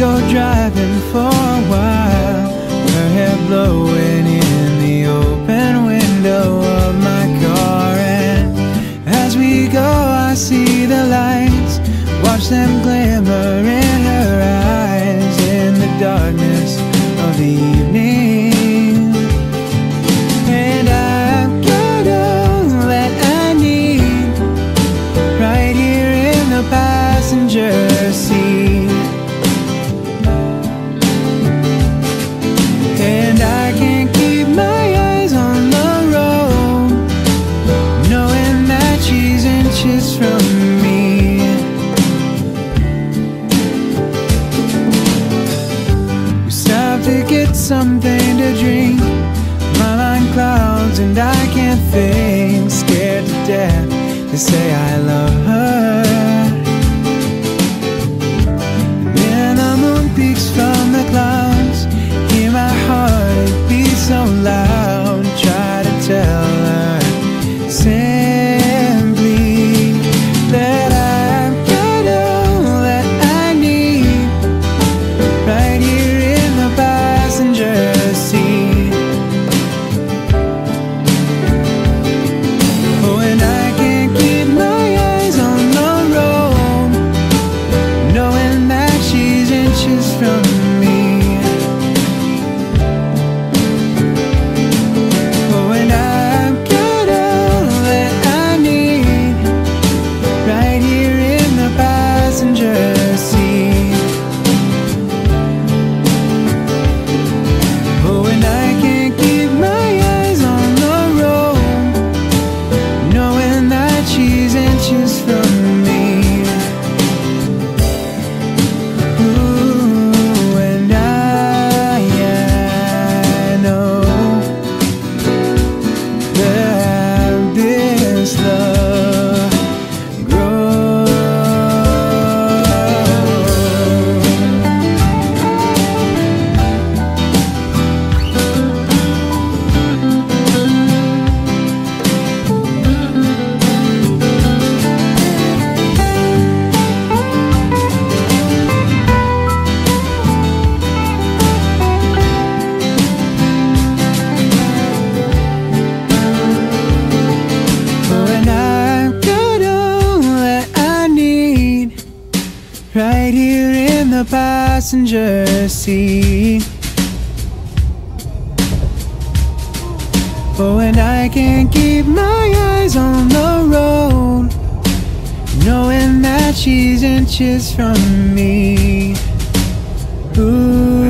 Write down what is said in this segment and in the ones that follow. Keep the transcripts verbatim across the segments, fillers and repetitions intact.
go driving for a while, her hair blowing in the open window of my car. And as we go I see the lights, watch them glimmer in her eyes in the darkness of the evening. And I've got all that I need right here in the passenger seat. And I can't keep my eyes on the road, knowing that she's inches from me. We stopped to get something to drink. My mind clouds and I can't think, scared to death to say I love her. And then the moon peeks from the clouds, hear my heart beat so loud. Try to tell her simply that I've got all that I need right here in the passenger seat. Oh, and I can't keep my eyes on the road, knowing that she's inches from me. Oh, and I've got all that I need right here in the passenger seat. Oh, and I can't keep my eyes on the road, knowing that she's inches from me. Ooh, and I, I know that this love grows. Oh, and I've got all that I need right here in the passenger seat. Oh, and I can't keep my eyes on the road, knowing that she's inches from me. Ooh,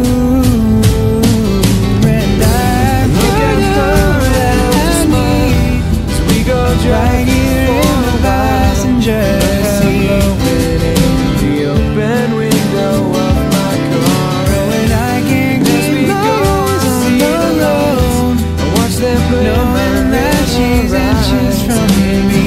and I've got all that I need right here in the passenger seat. The open window of my car. Oh, and I can't keep my eyes on the road, knowing that she's inches from me.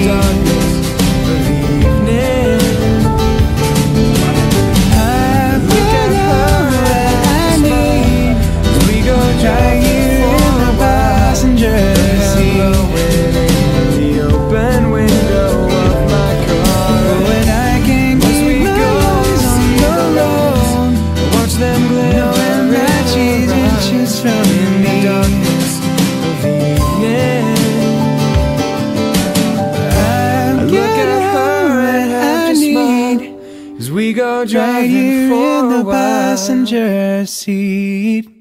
I've got all that I need right here in the passenger seat. The open window of my car. Oh, and I can't keep my eyes on the road, watch them glimmer, knowing that she's inches from me. I've got all that I need As we go right driving here for in a the while. passenger seat.